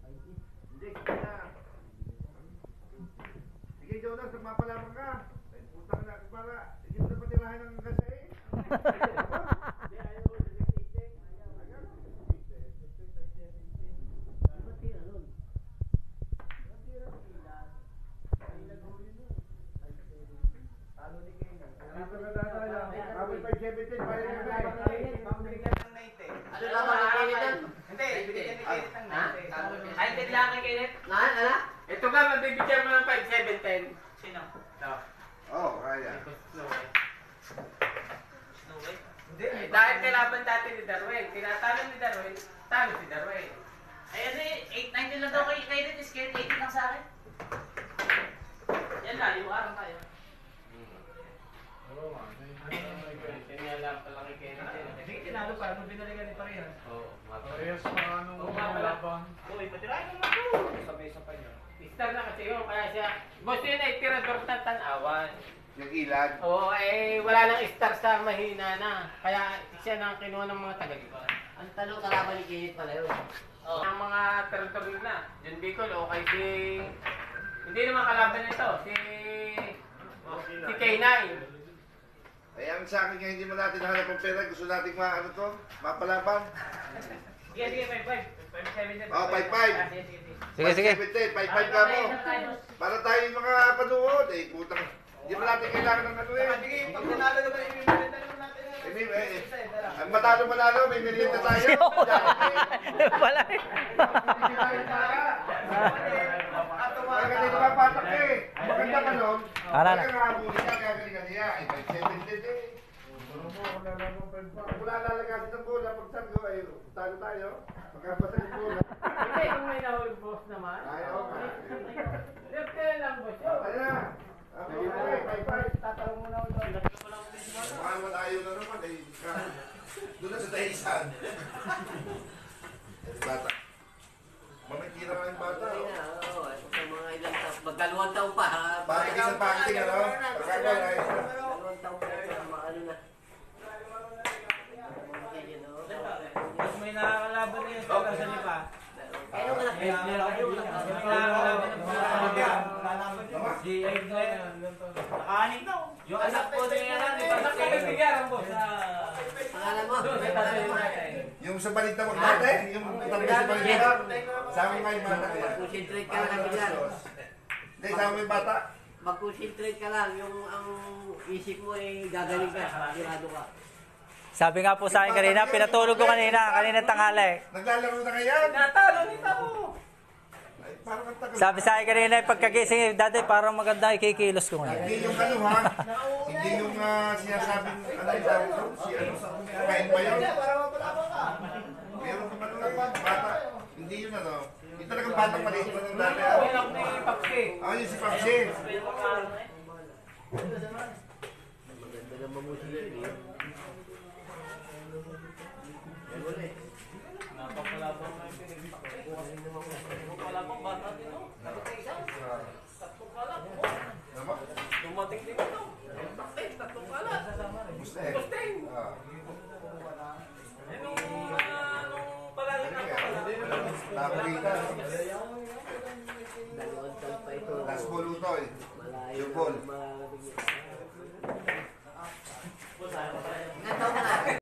Hindi, sige na. Sige, Jonas, mapalaman ka. Punta ka na para. Hindi mo na patirahan ng gasa eh. Hindi, ayaw ko. Dito na tayo. Kapit 517, pwede na tayo. Pambigyan ng 90. Ano naman ang kainit yan? Hindi, bigyan ni Kenneth ng 90. Ay, hindi lang kay Kenneth. Ano? Ito ka, mabibigyan mo ng 5-7-10. Sino? Ito. Oo, kaya. Snow White. Snow White? Hindi, dahil kailaban dati ni Darwin. Tinatalo ni Darwin, talo si Darwin. Ay, ano eh, 890 lang daw kay Kenneth, is Kenneth 80 lang sa akin. Yan lang, yung araw tayo. Kanya lang pala kay Kenneth. Hindi, tinalo pa, nung binaligan ni Parehas. Oo, Parehas pa anong laban. Uy, patirahin naman to. sabay-sabay niya. Star na kasi yun, kaya siya, gusto yun ay tirador ng tanawan. Yung ilan. Oo, eh, wala nang star sa mahina na. Kaya siya nang kinuha ng mga taga-liban. Ang tanong kalaban ni Kenneth pala yun. Oh. Ang mga tirador na, John Bicol, o kay si... Hindi naman kalaban nito, si K9. Ay, ang sa akin nga hindi mo natin nahanap ang pera. Gusto natin ano to? Mapalaban. Sige, sige, 5-5. 5-7. Oo, 5-5. Sige. 5-5 ka mo. Para tayo yung mga panuod. Eh, putang. Hindi mo natin kailangan ng ano eh. Sige, pag nanalo naman, ibibenta naman natin. Ang matalo, may merienda tayo. Wala eh. Kaya ganito ka patak eh. Maganda ka nun. Ara na. Kaya nakabuli ka, gagaling ka niya. Eh, 5-7 eh. Wala lalagasin ng bola. Pag sargo ay talo tayo. Pagkabasa ng bola. Hindi, kung may nahulog boss naman. Ayaw ka. Left kaya lang boss yun. Ay na. Okay, 5-5. Tatanong mo na ako doon. Mahal mo tayo na naman eh. Doon na sa Taisan. Bata. Mamikira ka yung bata. Ay na, oo. Sa mga ilang taon. Magdalawang taon pa. Packing ng packing, ano? Pagkakala eh. Dalawang taon pa. Ano na. Mas may nakakalaban niya sa kasali pa. Kaya naman May nakakalaban ng mga si Edwin. Nakahanip na. Yung anak ko na yan. Anak ka nagbigyan ang boss. Pangalan mo? Doon, sa tatay mo. Yung sa balita mo dati, yung tabi sa balita. Sama nga yung bata. Mag-concentrate ka lang bigyan. Hindi, sama mo yung bata. Mag-concentrate ka lang. Yung ang isip mo ay gagaling ka. Sigurado ka. Sabi nga po sa akin kanina, pinatulog ko kanina tanghali. Naglalaro na kaya? Natalo nito. Ay, parang ang tagal. Sabi sa akin kanina, pagkagising, dati parang maganda ikikilos ko ngayon. Hindi yung ano ha, hindi yung sinasabing ano yung tawag doon, si ano, kain ba yun? Meron pa ano lang, bata, hindi yun ano, yung talagang batang maliit pa ng dati. Anak ni Papsi. Yung si Papsi. Maganda naman mo siya yun eh. Napapalabang na yung pinagpapsi. Napapalabang bata din o. Tatlong kalat. Dumating din ito. Tatlong kalat. Gusting. Gusting. Nung palagi na ako pala. Nakakita. Dalawang taon pa ito. Last ball utoy. Malayo Yung ball. na